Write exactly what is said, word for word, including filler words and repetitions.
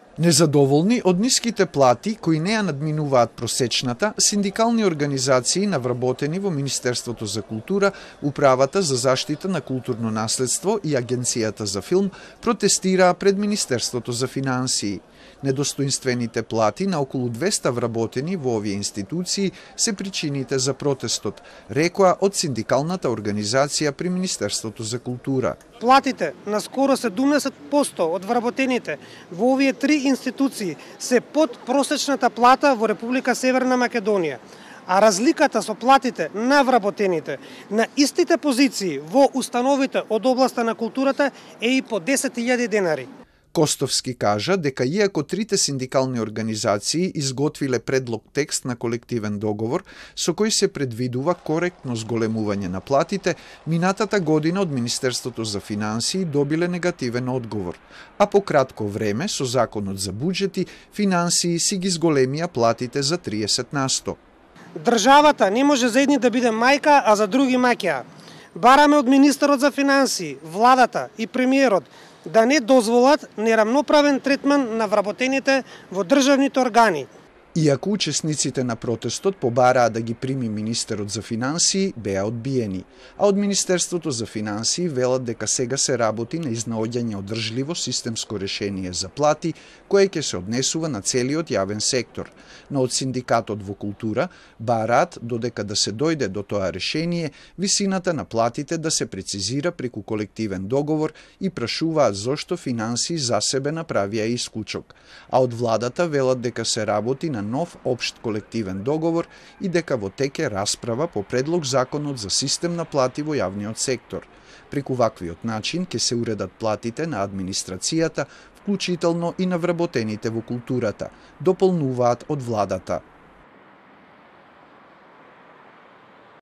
Незадоволни од ниските плати кои не ја надминуваат просечната, синдикални организации навработени во Министерството за култура, Управата за заштита на културно наследство и Агенцијата за филм протестираа пред Министерството за финансии. Недостоинствените плати на околу двеста вработени во овие институции се причините за протестот, рекоа од синдикалната организација при Министерството за култура. Платите на скоро седумдесет проценти од вработените во овие три институции се под просечната плата во Република Северна Македонија, а разликата со платите на вработените на истите позиции во установите од областа на културата е и по десет илјади денари. Костовски кажа дека иако трите синдикални организации изготвиле предлог текст на колективен договор со кој се предвидува коректно зголемување на платите, минатата година од Министерството за финансии добиле негативен одговор, а по кратко време со Законот за буџети, финансии си ги зголемија платите за триесет на сто. Државата не може за едни да биде мајка, а за други маќа. Бараме од министерот за финансии, владата и премиерот да не дозволат нерамноправен третман на вработените во државните органи. Иако учесниците на протестот побараа да ги прими министерот за финансии, беа одбиени, а од Министерството за финансии велат дека сега се работи на изнаоѓање одржливо системско решение за плати, кое ќе се однесува на целиот јавен сектор. Но од синдикатот во култура бараат додека да се дојде до тоа решение, висината на платите да се прецизира преку колективен договор и прашуваат зошто финансии за себе направија исклучок, а од владата велат дека се работи на нов општ колективен договор и дека во теке расправа по предлог законот за систем на плати во јавниот сектор. Преку ваквиот начин ќе се уредат платите на администрацијата, вклучително и на вработените во културата, дополнуваат од владата.